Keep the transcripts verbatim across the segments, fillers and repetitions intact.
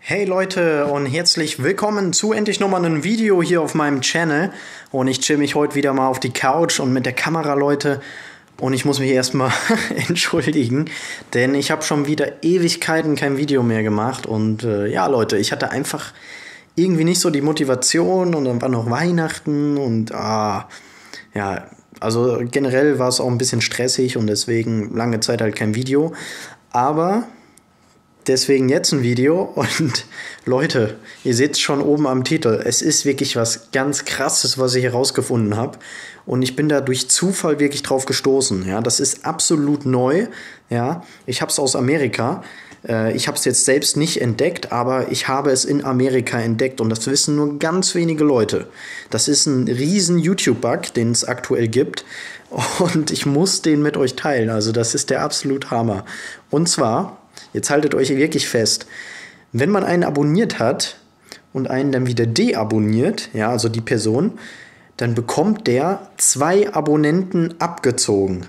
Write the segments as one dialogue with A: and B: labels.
A: Hey Leute und herzlich willkommen zu endlich nochmal einem Video hier auf meinem Channel. Und ich chill mich heute wieder mal auf die Couch und mit der Kamera, Leute. Und ich muss mich erstmal entschuldigen, denn ich habe schon wieder Ewigkeiten kein Video mehr gemacht. Und äh, ja Leute, ich hatte einfach irgendwie nicht so die Motivation und dann war noch Weihnachten und ah, ja, also generell war es auch ein bisschen stressig und deswegen lange Zeit halt kein Video. Aber deswegen jetzt ein Video und Leute, ihr seht es schon oben am Titel. Es ist wirklich was ganz Krasses, was ich herausgefunden habe. Und ich bin da durch Zufall wirklich drauf gestoßen. Ja, das ist absolut neu. Ja, ich habe es aus Amerika. Äh, ich habe es jetzt selbst nicht entdeckt, aber ich habe es in Amerika entdeckt. Und das wissen nur ganz wenige Leute. Das ist ein riesen YouTube-Bug, den es aktuell gibt. Und ich muss den mit euch teilen. Also das ist der absolute Hammer. Und zwar... Jetzt haltet euch wirklich fest, wenn man einen abonniert hat und einen dann wieder deabonniert, ja, also die Person, dann bekommt der zwei Abonnenten abgezogen.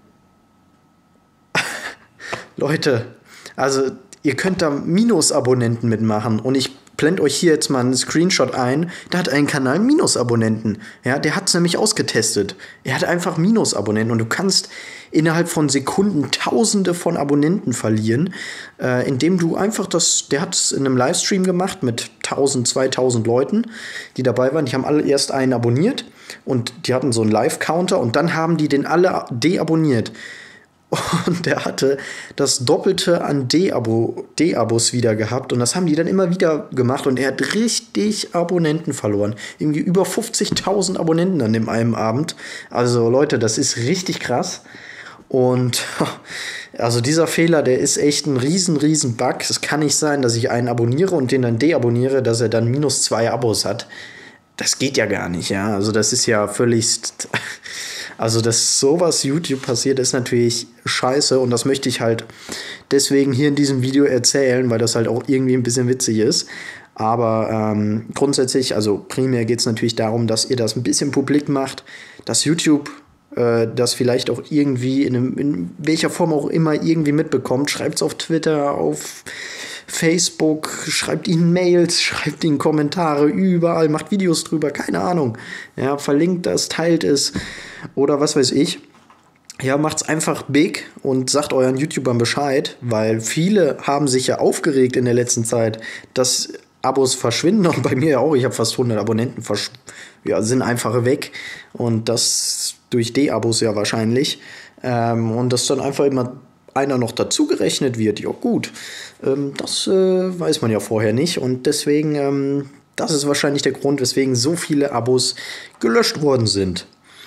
A: Leute, also ihr könnt da Minusabonnenten mitmachen und ich blende euch hier jetzt mal einen Screenshot ein. Da hat ein Kanal Minusabonnenten. Ja, der hat es nämlich ausgetestet. Er hat einfach Minusabonnenten und du kannst innerhalb von Sekunden Tausende von Abonnenten verlieren, äh, indem du einfach das, der hat es in einem Livestream gemacht mit tausend, zweitausend Leuten, die dabei waren. Die haben alle erst einen abonniert und die hatten so einen Live-Counter und dann haben die den alle deabonniert. Und der hatte das Doppelte an De-Abo, De-Abos wieder gehabt. Und das haben die dann immer wieder gemacht. Und er hat richtig Abonnenten verloren. Irgendwie über fünfzigtausend Abonnenten an dem einen Abend. Also Leute, das ist richtig krass. Und also dieser Fehler, der ist echt ein riesen, riesen Bug. Es kann nicht sein, dass ich einen abonniere und den dann deabonniere, dass er dann minus zwei Abos hat. Das geht ja gar nicht, ja. Also das ist ja völligst... Also, dass sowas YouTube passiert, ist natürlich scheiße und das möchte ich halt deswegen hier in diesem Video erzählen, weil das halt auch irgendwie ein bisschen witzig ist. Aber ähm, grundsätzlich, also primär geht es natürlich darum, dass ihr das ein bisschen publik macht, dass YouTube äh, das vielleicht auch irgendwie in, einem, in welcher Form auch immer irgendwie mitbekommt. Schreibt es auf Twitter, auf Facebook, schreibt ihnen Mails, schreibt ihnen Kommentare, überall, macht Videos drüber, keine Ahnung. Ja, verlinkt das, teilt es oder was weiß ich. Ja, macht's einfach big und sagt euren YouTubern Bescheid, weil viele haben sich ja aufgeregt in der letzten Zeit, dass Abos verschwinden und bei mir ja auch. Ich habe fast hundert Abonnenten, versch- ja, sind einfach weg und das durch De-Abos ja wahrscheinlich. Ähm, und das dann einfach immer einer noch dazu gerechnet wird, ja gut, ähm, das äh, weiß man ja vorher nicht und deswegen, ähm, das ist wahrscheinlich der Grund, weswegen so viele Abos gelöscht worden sind.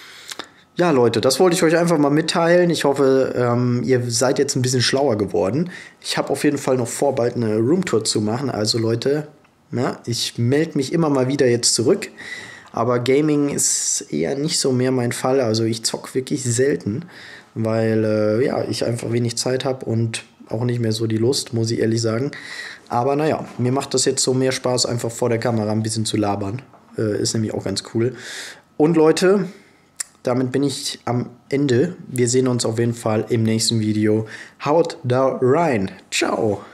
A: Ja Leute, das wollte ich euch einfach mal mitteilen. Ich hoffe, ähm, ihr seid jetzt ein bisschen schlauer geworden. Ich habe auf jeden Fall noch vor, bald eine Roomtour zu machen, also Leute, na, ich melde mich immer mal wieder jetzt zurück. Aber Gaming ist eher nicht so mehr mein Fall, also ich zock wirklich selten, weil äh, ja, ich einfach wenig Zeit habe und auch nicht mehr so die Lust, muss ich ehrlich sagen. Aber naja, mir macht das jetzt so mehr Spaß, einfach vor der Kamera ein bisschen zu labern. Äh, ist nämlich auch ganz cool. Und Leute, damit bin ich am Ende. Wir sehen uns auf jeden Fall im nächsten Video. Haut da rein. Ciao.